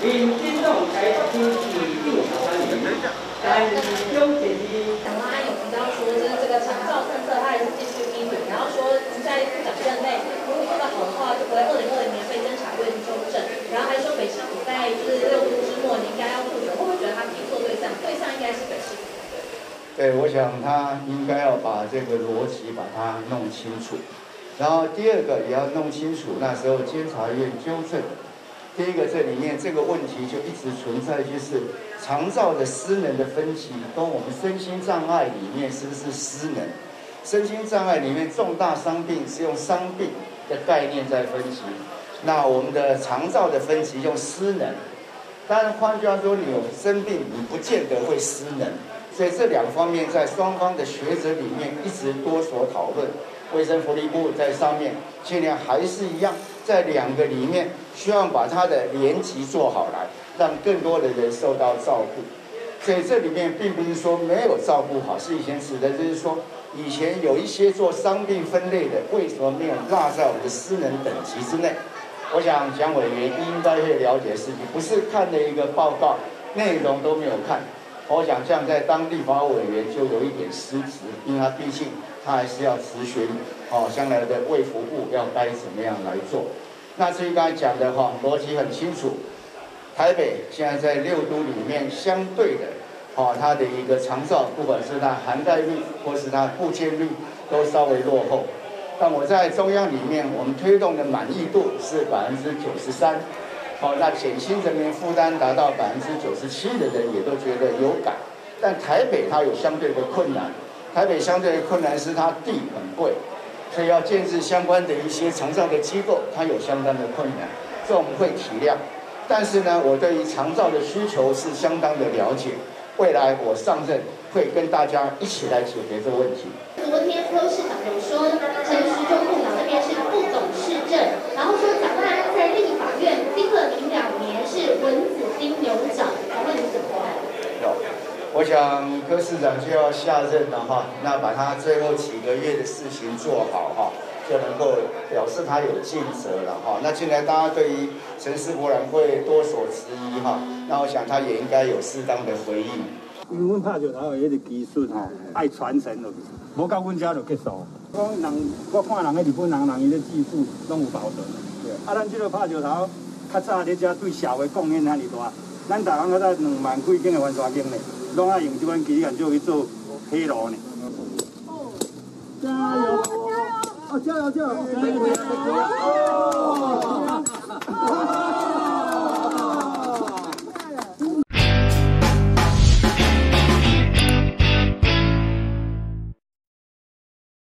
民进党台北市市长参与，但中建议。 刚刚有提到说，就是这个长照政策，它还是继续批评，然后说在部长任内，如果做得好的话，就不会2020年被监察院纠正，然后还说北市府在就是6都之末，你应该要负责，会不会觉得他批错对象？对象应该是北市府。 对，我想他应该要把这个逻辑把它弄清楚，然后第二个也要弄清楚那时候监察院纠正。第一个，这里面这个问题就一直存在，就是长照的失能的分级跟我们身心障碍里面是不是失能？身心障碍里面重大伤病是用伤病的概念在分级，那我们的长照的分级用失能。当然，换句话说，你有生病，你不见得会失能。所以这两方面在双方的学者里面一直多所讨论。卫生福利部在上面尽量还是一样，在两个里面希望把它的连级做好来，让更多的人受到照顾。所以这里面并不是说没有照顾好，是以前指的就是说，以前有一些做伤病分类的，为什么没有纳在我们的失能等级之内？我想蒋委员应该会了解的事情，不是看了一个报告，内容都没有看。我想这样在当立法委员就有一点失职，因为他毕竟他还是要咨询将来的卫福部要该怎么样来做。那至于刚才讲的逻辑很清楚，台北现在在6都里面相对的它的一个长照，不管是它涵盖率或是它复健率都稍微落后。但我在中央里面，我们推动的满意度是93%。那减轻人民负担达到97%的人也都觉得有感，但台北它有相对的困难。台北相对的困难是它地很贵，所以要建置相关的一些长照的机构，它有相当的困难，这我们会体谅。但是呢，我对于长照的需求是相当的了解，未来我上任会跟大家一起来解决这个问题。 昨天柯市长有说，陈时中部长这边是不懂市政，然后说蒋万安在立法院盯了您2年，是蚊子盯牛角，请问你怎么看？ 我想柯市长就要下任了那把他最后几个月的事情做好就能够表示他有尽责了那既然大家对于城市博览会多所质疑那我想他也应该有适当的回应。 因为阮拍石头的迄个技术爱传承落去，无到阮遮就结束。我看人日本人伊咧技术拢有保存。咱即个拍石头，较早咧遮对社会贡献遐尼大，咱逐人较早2万几间的玩沙间咧，拢爱用即款机器做去做黑炉呢。加油！加油！加油！加油！